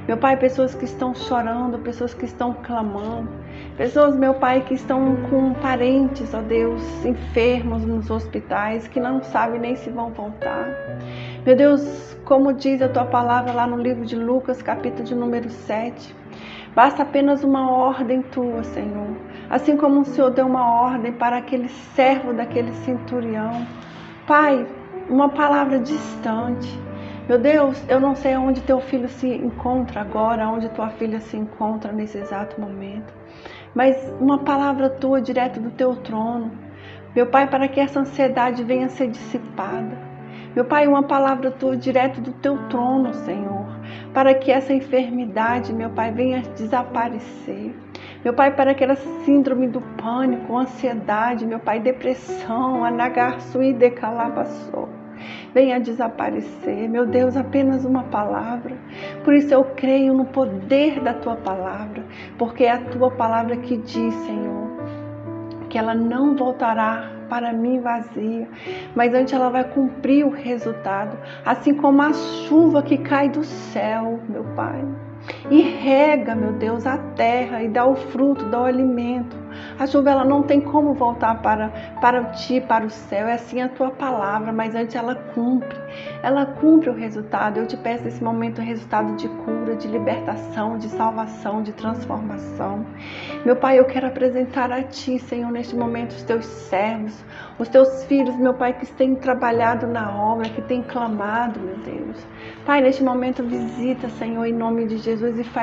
Meu Pai, pessoas que estão chorando, pessoas que estão clamando, pessoas, meu Pai, que estão com parentes, ó Deus, enfermos nos hospitais, que não sabem nem se vão voltar. Meu Deus, como diz a Tua palavra lá no livro de Lucas, capítulo de número 7, basta apenas uma ordem Tua, Senhor. Assim como o Senhor deu uma ordem para aquele servo daquele centurião. Pai, uma palavra distante. Meu Deus, eu não sei onde Teu filho se encontra agora, onde Tua filha se encontra nesse exato momento. Mas uma palavra Tua direto do Teu trono. Meu Pai, para que essa ansiedade venha a ser dissipada. Meu Pai, uma palavra Tua direto do Teu trono, Senhor. Para que essa enfermidade, meu Pai, venha a desaparecer. Meu Pai, para aquela síndrome do pânico, ansiedade, meu Pai, depressão, anagarçui decalabaçou, venha desaparecer. Meu Deus, apenas uma palavra. Por isso eu creio no poder da Tua palavra, porque é a Tua palavra que diz, Senhor, que ela não voltará para mim vazia, mas antes ela vai cumprir o resultado, assim como a chuva que cai do céu, meu Pai, e rega, meu Deus, a terra e dá o fruto, dá o alimento. A chuva ela não tem como voltar para Ti, para o céu. É assim a Tua palavra, mas antes ela cumpre o resultado. Eu te peço nesse momento o resultado de cura, de libertação, de salvação, de transformação. Meu Pai, eu quero apresentar a Ti, Senhor, neste momento os Teus servos, os Teus filhos, meu Pai, que têm trabalhado na obra, que têm clamado, meu Deus. Pai, neste momento visita, Senhor, em nome de Jesus, e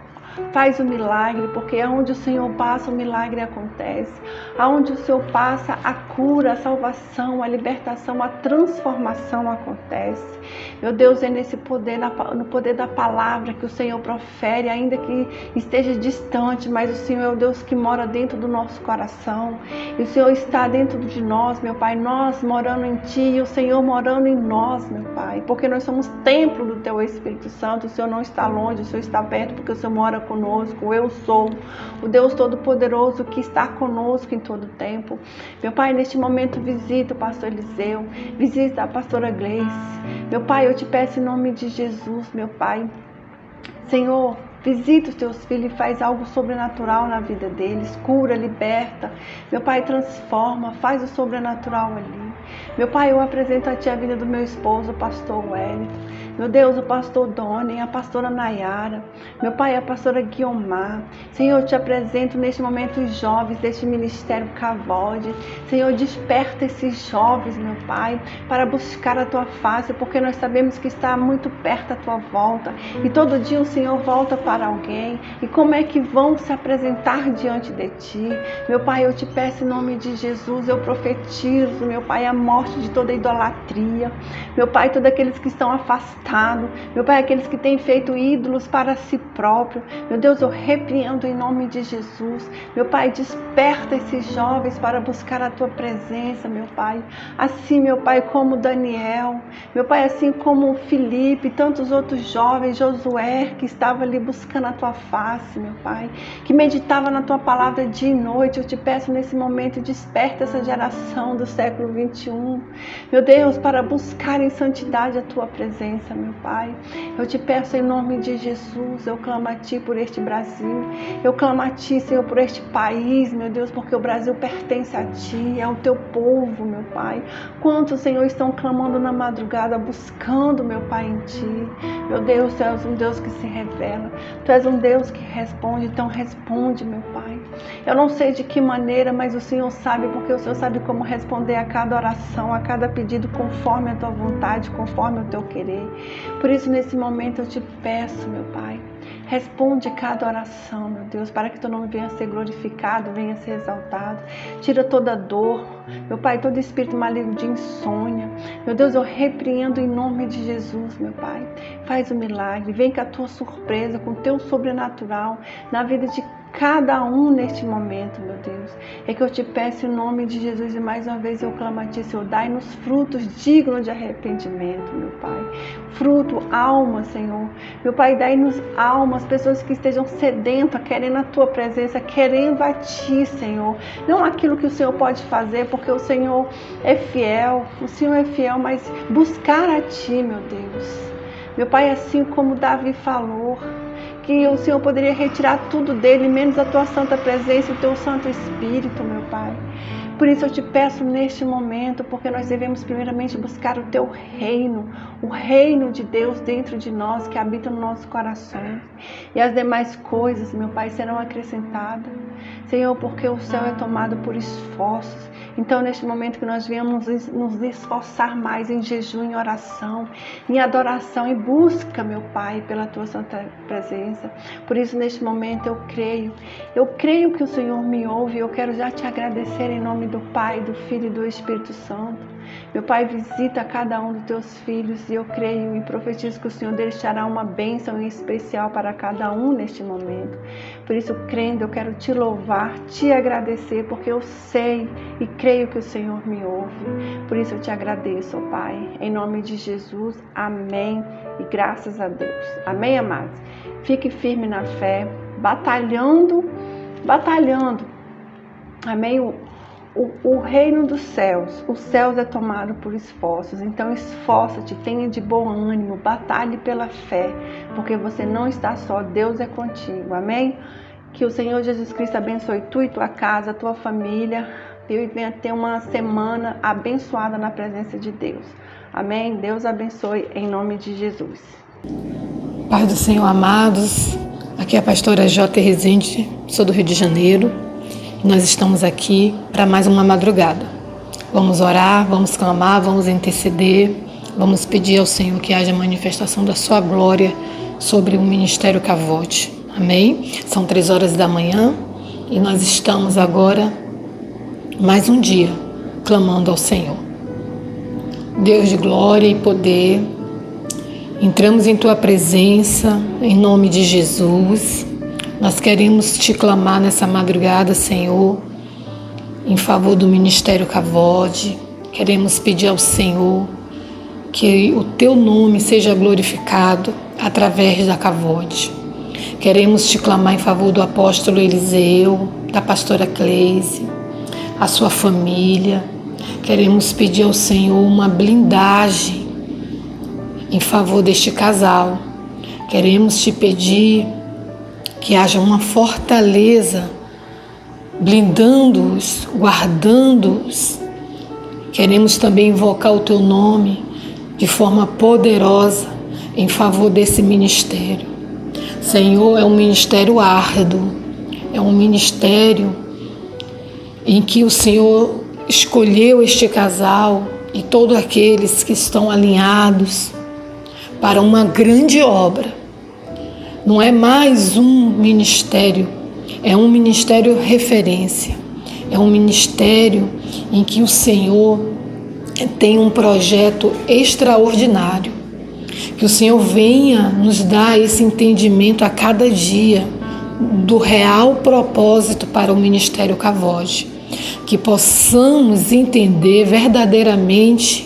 faz o milagre, porque aonde o Senhor passa, o milagre acontece. Aonde o Senhor passa, a cura, a salvação, a libertação, a transformação acontece. Meu Deus, é nesse poder, no poder da palavra que o Senhor profere, ainda que esteja distante, mas o Senhor é o Deus que mora dentro do nosso coração. E o Senhor está dentro de nós, meu Pai, nós morando em Ti e o Senhor morando em nós, meu Pai, porque nós somos templo do Teu Espírito Santo. O Senhor não está longe, o Senhor está perto, porque o Senhor mora conosco. Eu sou o Deus Todo-Poderoso que está conosco em todo tempo. Meu Pai, neste momento visita o pastor Eliseu, visita a pastora Gleice. Meu Pai, eu te peço em nome de Jesus, meu Pai, Senhor, visita os Teus filhos e faz algo sobrenatural na vida deles, cura, liberta, meu Pai, transforma, faz o sobrenatural ali. Meu Pai, eu apresento a Ti a vida do meu esposo, o pastor Wellington. Meu Deus, o pastor Doni, a pastora Nayara, meu Pai, a pastora Guiomar. Senhor, eu te apresento neste momento os jovens deste ministério Cavode. Senhor, desperta esses jovens, meu Pai, para buscar a Tua face, porque nós sabemos que está muito perto a Tua volta. E todo dia o Senhor volta para alguém. E como é que vão se apresentar diante de Ti? Meu Pai, eu te peço em nome de Jesus, eu profetizo, meu Pai, a morte de toda idolatria. Meu Pai, todos aqueles que estão afastados, meu Pai, aqueles que têm feito ídolos para si próprio, meu Deus, eu repreendo em nome de Jesus. Meu Pai, desperta esses jovens para buscar a Tua presença, meu Pai. Assim, meu Pai, como Daniel, meu Pai, assim como Felipe e tantos outros jovens, Josué, que estava ali buscando a Tua face, meu Pai, que meditava na Tua palavra dia e noite. Eu te peço nesse momento, desperta essa geração do século 21, meu Deus, para buscar em santidade a Tua presença, meu Pai. Eu te peço em nome de Jesus, eu clamo a Ti por este Brasil, eu clamo a Ti, Senhor, por este país, meu Deus, porque o Brasil pertence a Ti, é o Teu povo, meu Pai. Quantos, Senhor, estão clamando na madrugada, buscando, meu Pai, em Ti. Meu Deus, Tu és um Deus que se revela, Tu és um Deus que responde, então responde, meu Pai. Eu não sei de que maneira, mas o Senhor sabe, porque o Senhor sabe como responder a cada oração, a cada pedido, conforme a Tua vontade, conforme o Teu querer. Por isso, nesse momento, eu te peço, meu Pai, responde cada oração, meu Deus, para que Teu nome venha a ser glorificado, venha a ser exaltado. Tira toda dor, meu Pai, todo espírito maligno de insônia. Meu Deus, eu repreendo em nome de Jesus, meu Pai. Faz o milagre, vem com a Tua surpresa, com o Teu sobrenatural na vida de cada um neste momento, meu Deus. É que eu te peço em nome de Jesus e mais uma vez eu clamo a Ti, Senhor, dai-nos frutos dignos de arrependimento, meu Pai. Fruto, alma, Senhor. Meu Pai, dai-nos almas, pessoas que estejam sedentas, querendo a Tua presença, querendo a Ti, Senhor. Não aquilo que o Senhor pode fazer, porque o Senhor é fiel, o Senhor é fiel, mas buscar a Ti, meu Deus. Meu Pai, assim como Davi falou, que o Senhor poderia retirar tudo dele, menos a tua santa presença e o teu Santo Espírito, meu Pai. Por isso eu te peço neste momento, porque nós devemos primeiramente buscar o teu reino, o reino de Deus dentro de nós, que habita no nosso coração. E as demais coisas, meu Pai, serão acrescentadas. Senhor, porque o céu é tomado por esforços. Então, neste momento que nós viemos nos esforçar mais em jejum, em oração, em adoração e busca, meu Pai, pela tua santa presença. Por isso, neste momento, eu creio que o Senhor me ouve. Eu quero já te agradecer em nome do Pai, do Filho e do Espírito Santo. Meu Pai, visita cada um dos teus filhos e eu creio e profetizo que o Senhor deixará uma bênção em especial para cada um neste momento. Por isso, crendo, eu quero te louvar, te agradecer, porque eu sei e creio que o Senhor me ouve. Por isso eu te agradeço, ó Pai, em nome de Jesus. Amém e graças a Deus. Amém, amados? Fique firme na fé, batalhando. Amém? O reino dos céus, os céus é tomado por esforços, então esforça-te, tenha de bom ânimo, batalhe pela fé, porque você não está só, Deus é contigo, amém? Que o Senhor Jesus Cristo abençoe tu e tua casa, tua família, e venha ter uma semana abençoada na presença de Deus, amém? Deus abençoe em nome de Jesus.
Paz do Senhor, amados, aqui é a pastora J. Rezende, sou do Rio de Janeiro. Nós estamos aqui para mais uma madrugada. Vamos orar, vamos clamar, vamos interceder, vamos pedir ao Senhor que haja manifestação da sua glória sobre o Ministério Cavote. Amém? São 3 horas da manhã e nós estamos agora mais um dia clamando ao Senhor. Deus de glória e poder, entramos em tua presença em nome de Jesus. Nós queremos te clamar nessa madrugada, Senhor, em favor do Ministério Cavote. Queremos pedir ao Senhor que o teu nome seja glorificado através da Cavote. Queremos te clamar em favor do apóstolo Eliseu, da pastora Cleise, a sua família. Queremos pedir ao Senhor uma blindagem em favor deste casal. Queremos te pedir que haja uma fortaleza, blindando-os, guardando-os. Queremos também invocar o teu nome de forma poderosa em favor desse ministério. Senhor, é um ministério árduo, é um ministério em que o Senhor escolheu este casal e todos aqueles que estão alinhados para uma grande obra. Não é mais um ministério, é um ministério referência, é um ministério em que o Senhor tem um projeto extraordinário, que o Senhor venha nos dar esse entendimento a cada dia do real propósito para o Ministério Cavote, que possamos entender verdadeiramente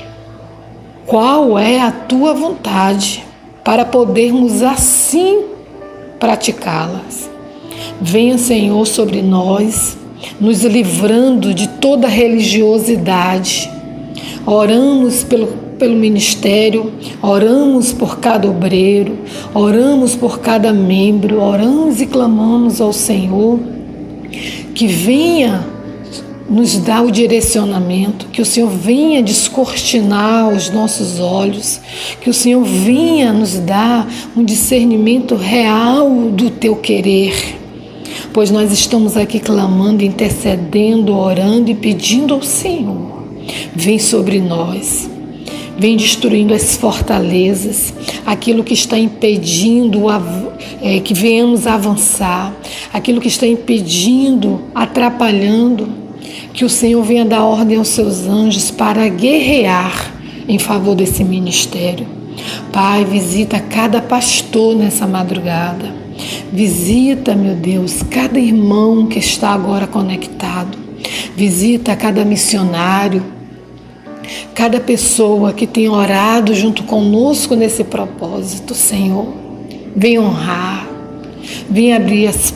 qual é a tua vontade, para podermos assim praticá-las. Venha, Senhor, sobre nós, nos livrando de toda religiosidade. Oramos pelo ministério, oramos por cada obreiro, oramos por cada membro, oramos e clamamos ao Senhor que venha nos dá o direcionamento, que o Senhor venha descortinar os nossos olhos, que o Senhor venha nos dar um discernimento real do teu querer, pois nós estamos aqui clamando, intercedendo, orando e pedindo ao Senhor. Vem sobre nós, vem destruindo as fortalezas, aquilo que está impedindo que venhamos avançar, aquilo que está impedindo, atrapalhando. Que o Senhor venha dar ordem aos seus anjos para guerrear em favor desse ministério. Pai, visita cada pastor nessa madrugada. Visita, meu Deus, cada irmão que está agora conectado. Visita cada missionário, cada pessoa que tem orado junto conosco nesse propósito, Senhor. Vem honrar, vem abrir as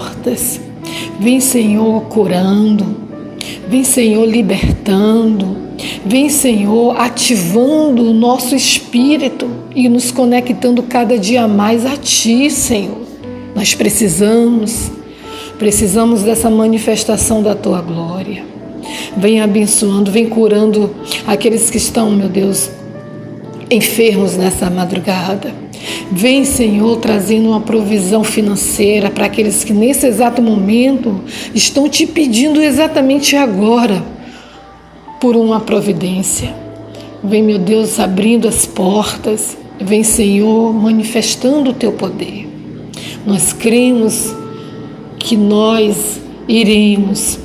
portas, vem, Senhor, curando. Vem, Senhor, libertando. Vem, Senhor, ativando o nosso espírito e nos conectando cada dia mais a Ti, Senhor. Nós precisamos dessa manifestação da Tua glória. Vem abençoando, vem curando aqueles que estão, meu Deus, enfermos nessa madrugada. Vem, Senhor, trazendo uma provisão financeira para aqueles que nesse exato momento estão Te pedindo exatamente agora por uma providência. Vem, meu Deus, abrindo as portas. Vem, Senhor, manifestando o Teu poder. Nós cremos que nós iremos,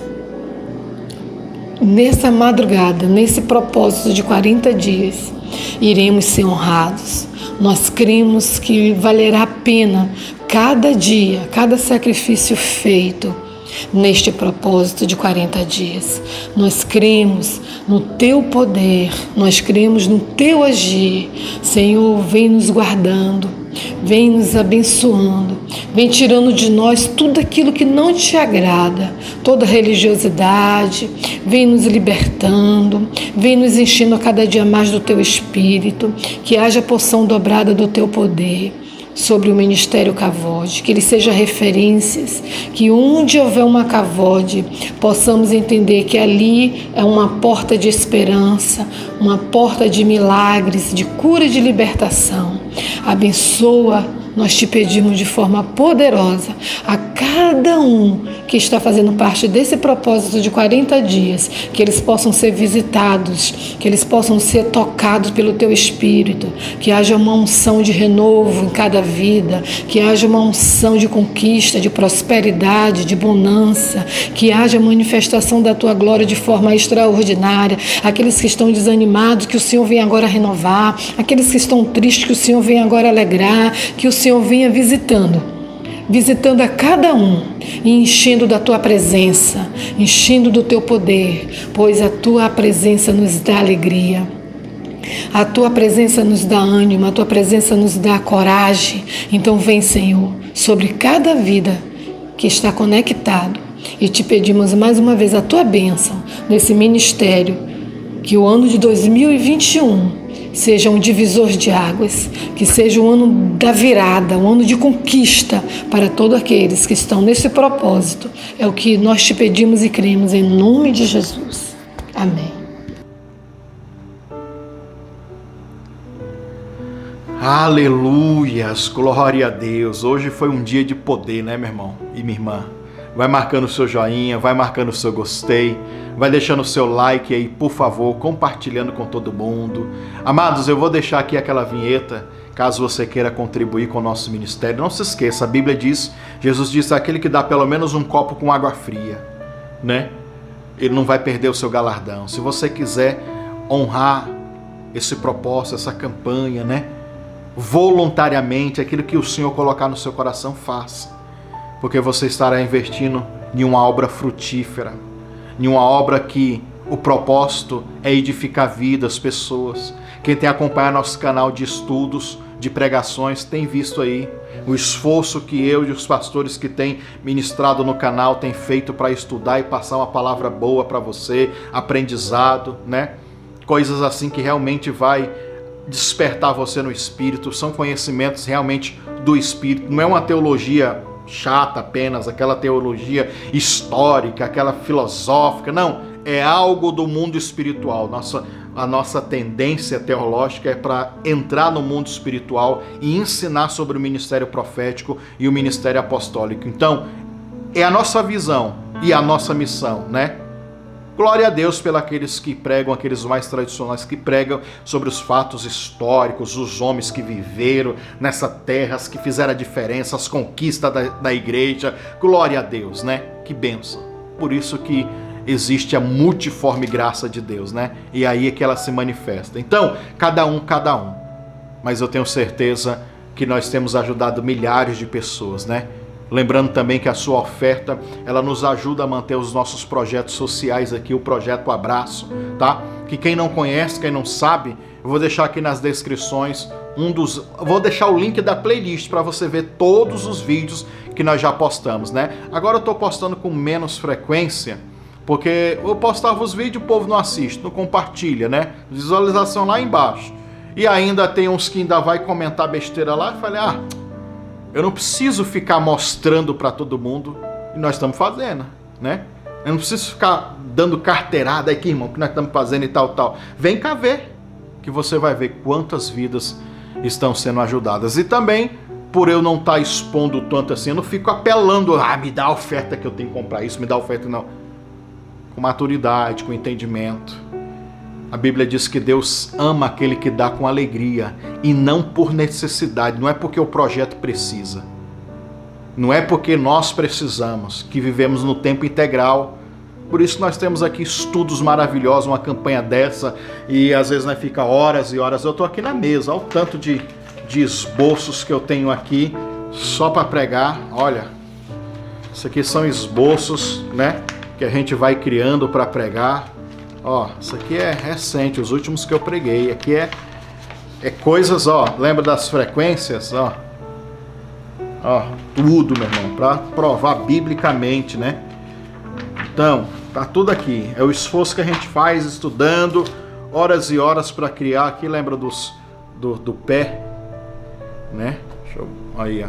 nessa madrugada, nesse propósito de 40 dias, iremos ser honrados. Nós cremos que valerá a pena cada dia, cada sacrifício feito neste propósito de 40 dias. Nós cremos no Teu poder, nós cremos no Teu agir. Senhor, vem nos guardando, vem nos abençoando, vem tirando de nós tudo aquilo que não Te agrada, toda religiosidade, vem nos libertando, vem nos enchendo a cada dia mais do Teu Espírito, que haja porção dobrada do Teu poder sobre o Ministério Cavode, que ele seja referências, que onde houver uma Cavode, possamos entender que ali é uma porta de esperança, uma porta de milagres, de cura e de libertação. Abençoa, nós Te pedimos de forma poderosa a cada um que está fazendo parte desse propósito de 40 dias, que eles possam ser visitados, que eles possam ser tocados pelo Teu Espírito, que haja uma unção de renovo em cada vida, que haja uma unção de conquista, de prosperidade, de bonança, que haja manifestação da Tua glória de forma extraordinária. Aqueles que estão desanimados, que o Senhor venha agora renovar, aqueles que estão tristes, que o Senhor venha agora alegrar, que o Senhor venha visitando a cada um e enchendo da Tua presença, enchendo do Teu poder, pois a Tua presença nos dá alegria, a Tua presença nos dá ânimo, a Tua presença nos dá coragem. Então vem, Senhor, sobre cada vida que está conectado, e Te pedimos mais uma vez a Tua bênção nesse ministério, que o ano de 2021 seja um divisor de águas, que seja o ano da virada, um ano de conquista para todos aqueles que estão nesse propósito. É o que nós Te pedimos e cremos em nome de Jesus. Amém.
Aleluias, glória a Deus. Hoje foi um dia de poder, né, meu irmão e minha irmã? Vai marcando o seu joinha, vai marcando o seu gostei, vai deixando o seu like aí, por favor, compartilhando com todo mundo. Amados, eu vou deixar aqui aquela vinheta, caso você queira contribuir com o nosso ministério. Não se esqueça, a Bíblia diz, Jesus disse, aquele que dá pelo menos um copo com água fria, né? Ele não vai perder o seu galardão. Se você quiser honrar esse propósito, essa campanha, né? Voluntariamente, aquilo que o Senhor colocar no seu coração, faça. Porque você estará investindo em uma obra frutífera, em uma obra que o propósito é edificar vidas, pessoas. Quem tem acompanhado nosso canal de estudos, de pregações, tem visto aí o esforço que eu e os pastores que têm ministrado no canal têm feito para estudar e passar uma palavra boa para você, aprendizado, né? Coisas assim que realmente vai despertar você no Espírito, são conhecimentos realmente do Espírito, não é uma teologia chata apenas, aquela teologia histórica, aquela filosófica, não, é algo do mundo espiritual. A nossa tendência teológica é para entrar no mundo espiritual e ensinar sobre o ministério profético e o ministério apostólico. Então, é a nossa visão e a nossa missão, né? Glória a Deus pelos aqueles que pregam, aqueles mais tradicionais que pregam sobre os fatos históricos, os homens que viveram nessa terra, que fizeram a diferença, as conquistas da igreja. Glória a Deus, né? Que bênção. Por isso que existe a multiforme graça de Deus, né? E aí é que ela se manifesta. Então, cada um. Mas eu tenho certeza que nós temos ajudado milhares de pessoas, né? Lembrando também que a sua oferta, ela nos ajuda a manter os nossos projetos sociais aqui, o Projeto Abraço, tá? Que quem não conhece, quem não sabe, eu vou deixar aqui nas descrições vou deixar o link da playlist para você ver todos os vídeos que nós já postamos, né? Agora eu estou postando com menos frequência, Porque eu postava os vídeos, o povo não assiste, não compartilha, né? Visualização lá embaixo. E ainda tem uns que ainda vai comentar besteira lá. Eu falei, eu não preciso ficar mostrando para todo mundo. E nós estamos fazendo, né? Eu não preciso ficar dando carteirada aqui, irmão, que nós estamos fazendo e tal. Vem cá ver, que você vai ver quantas vidas estão sendo ajudadas. E também, por eu não estar expondo tanto assim, eu não fico apelando, me dá a oferta que eu tenho que comprar isso, me dá a oferta, não. Com maturidade, com entendimento. A Bíblia diz que Deus ama aquele que dá com alegria e não por necessidade, não é porque o projeto precisa. Não é porque nós precisamos, que vivemos no tempo integral. Por isso nós temos aqui estudos maravilhosos, uma campanha dessa, e às vezes nós fica horas e horas. Eu estou aqui na mesa, olha o tanto de esboços que eu tenho aqui, só para pregar. Olha, isso aqui são esboços, né, que a gente vai criando para pregar. Ó, isso aqui é recente, os últimos que eu preguei. Aqui é coisas, lembra das frequências, tudo, meu irmão, para provar biblicamente, né? Então, tá tudo aqui. É o esforço que a gente faz estudando, horas e horas para criar. Aqui lembra do pé, né? Aí,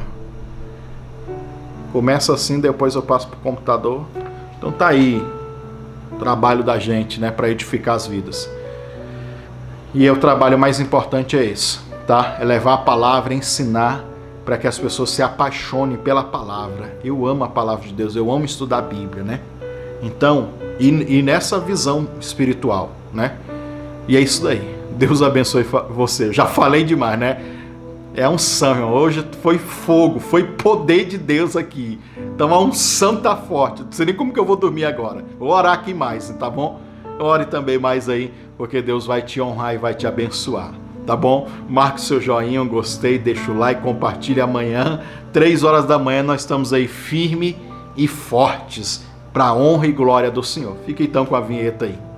começa assim, depois eu passo pro computador. Então tá aí o trabalho da gente, né, para edificar as vidas. E o trabalho mais importante é esse, tá? É levar a palavra, ensinar, para que as pessoas se apaixonem pela palavra. Eu amo a palavra de Deus, eu amo estudar a Bíblia, né? Então, e nessa visão espiritual, né? E é isso daí. Deus abençoe você. Já falei demais, né? É a unção, irmão. Hoje foi fogo, foi poder de Deus aqui. Então a unção tá forte. Não sei nem como que eu vou dormir agora. Vou orar aqui mais, tá bom? Ore também mais aí, porque Deus vai te honrar e vai te abençoar. Tá bom? Marque seu joinha, eu gostei, deixa o like, compartilhe. Amanhã, 3 horas da manhã, nós estamos aí firmes e fortes para a honra e glória do Senhor. Fique então com a vinheta aí.